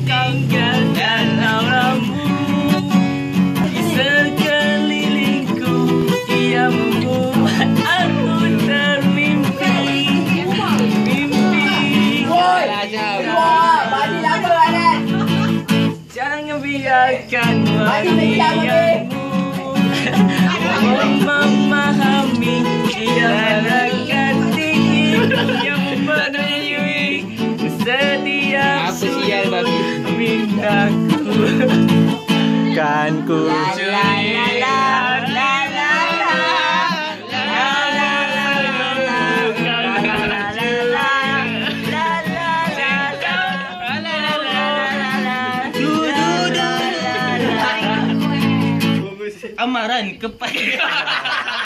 tinggal dalam rambut. Di sekelilingku ia membuat aku termimpi. Mimpi. Jangan biarkan wajahmu memahami tiada tinggi yang memenuhi setiap sudut mindaku. Kan ku amaran kepada